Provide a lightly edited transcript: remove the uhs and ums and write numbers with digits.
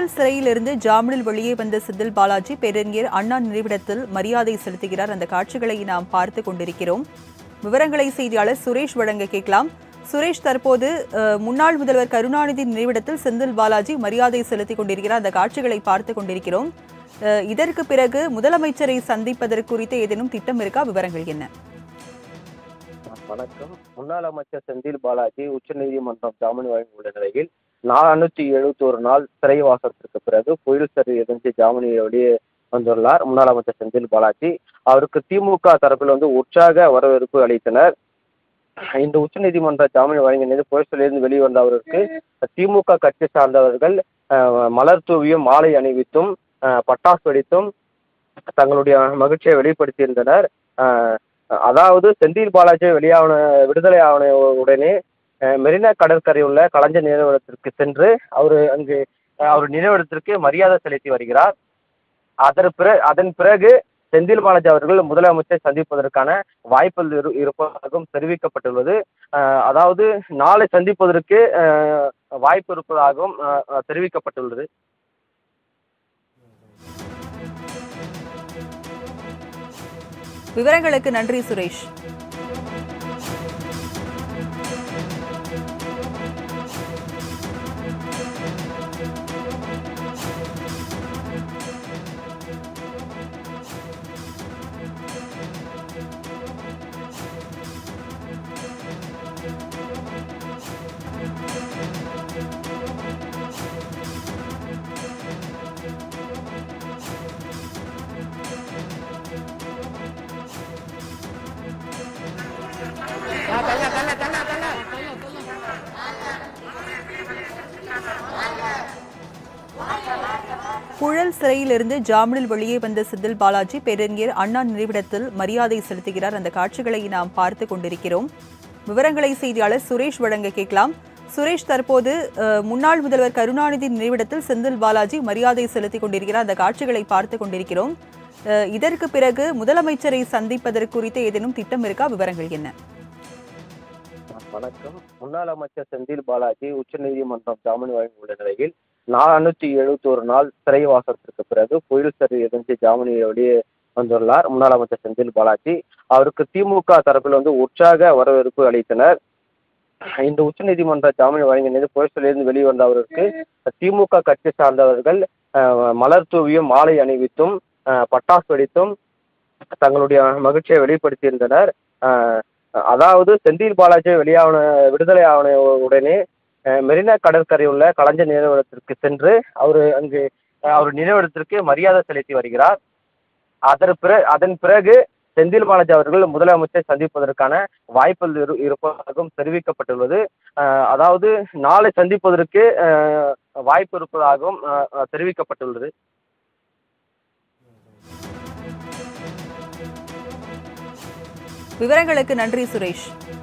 புழல் சிறையிலிருந்து ஜாமீனில் வெளியே வந்த செந்தில் பாலாஜி பேரறிஞர் அண்ணா நினைவிடத்தில் மரியாதை செலுத்துகிறார். அந்த காட்சிகளை நாம் பார்த்து கொண்டிருக்கிறோம். விவரங்களை செய்தியாளர் சுரேஷ் வழங்க கேட்கலாம். சுரேஷ், தற்போது முன்னாள் முதல்வர் கருணாநிதி நினைவிடத்தில் செந்தில் பாலாஜி மரியாதை செலுத்திக் கொண்டிருக்கிறார். அந்த காட்சிகளை பார்த்து கொண்டிருக்கிறோம். இதற்கு பிறகு முதலமைச்சரை சந்திப்பதற்கு குறித்த ஏதேனும் திட்டம் இருக்கா? விவரங்கள் என்ன? வணக்கம். முன்னாள் அமைச்சர் செந்தில் பாலாஜி உச்சநீதிமன்றம் ஜாமீன் வழங்கியுள்ள நிலையில் 471 நாள் சிறைவாசத்திற்கு பிறகு புயல் சிறையிலிருந்து ஜாமீனில் வெளியே வந்துள்ளார் முன்னாள் அமைச்சர் செந்தில் பாலாஜி. அவருக்கு திமுக தரப்பில் உற்சாக வரவேற்பு அளித்தனர். இந்த உச்சநீதிமன்ற ஜாமீன் வழங்கிய புயல் சிறையிலிருந்து வெளிவந்த அவருக்கு திமுக கட்சி சார்ந்தவர்கள் மலர் தூவியும் மாலை அணிவித்தும் பட்டாசு வெடித்தும் தங்களுடைய மகிழ்ச்சியை வெளிப்படுத்தியிருந்தனர். அதாவது செந்தில் பாலாஜி விடுதலை ஆவண உடனே மெரினா கடற்கரை உள்ள கலைஞர் நினைவிடத்திற்கு சென்று அவர் நினைவிடத்திற்கு மரியாதை செலுத்தி வருகிறார். அதன் பிறகு செந்தில் பாலாஜி அவர்கள் முதலமைச்சரை சந்திப்பதற்கான வாய்ப்புகள் இருப்பதாகவும் தெரிவிக்கப்பட்டுள்ளது. அதாவது நாளை சந்திப்பதற்கு வாய்ப்பு இருப்பதாகவும் தெரிவிக்கப்பட்டுள்ளது. விவரங்களுக்கு நன்றி சுரேஷ். புழல் சிறையிலிருந்து ஜாமீனில் வெளியே வந்த செந்தில் பாலாஜி பேரறிஞர் அண்ணா நினைவிடத்தில் மரியாதை செலுத்துகிறார். அந்த காட்சிகளை நாம் பார்த்து கொண்டிருக்கிறோம். விவரங்களை செய்தியாளர் சுரேஷ் வழங்க கேட்கலாம். சுரேஷ், தற்போது முன்னாள் முதல்வர் கருணாநிதி நினைவிடத்தில் செந்தில் பாலாஜி மரியாதை செலுத்திக் கொண்டிருக்கிறார். அந்த காட்சிகளை பார்த்து கொண்டிருக்கிறோம். இதற்கு பிறகு முதலமைச்சரை சந்திப்பதற்கு குறித்த ஏதேனும் திட்டம் இருக்கா? விவரங்கள் என்ன? வணக்கம். முன்னாள் அமைச்சர் செந்தில் பாலாஜி உச்சநீதிமன்றம் ஜாமீன் வழங்கியுள்ள நிலையில் 471 நாள் சிறைவாசத்திற்கு பிறகு புயல் சிறையிலிருந்து ஜாமீனில் வெளியே வந்துள்ளார் முன்னாள் அமைச்சர் செந்தில் பாலாஜி. அவருக்கு திமுக தரப்பில் உற்சாக வரவேற்பு அளித்தனர். இந்த உச்சநீதிமன்ற ஜாமீன் வழங்கிய புயல் சிறையிலிருந்து வெளிவந்த அவருக்கு திமுக கட்சி சார்ந்தவர்கள் மலர் தூவியும் மாலை அணிவித்தும் பட்டாசு வெடித்தும் தங்களுடைய மகிழ்ச்சியை வெளிப்படுத்தியிருந்தனர். அதாவது செந்தில் பாலாஜி விடுதலை ஆவண உடனே மெரினா கடற்கரை உள்ள கலைஞர் நினைவிடத்திற்கு சென்று அவர் நினைவிடத்திற்கு மரியாதை செலுத்தி வருகிறார். அதன் பிறகு செந்தில் பாலாஜி அவர்கள் முதலமைச்சரை சந்திப்பதற்கான வாய்ப்புகள் இருப்பதாகவும் தெரிவிக்கப்பட்டுள்ளது. அதாவது நாளை சந்திப்பதற்கு வாய்ப்பு இருப்பதாகவும் தெரிவிக்கப்பட்டுள்ளது. விவரங்களுக்கு நன்றி சுரேஷ்.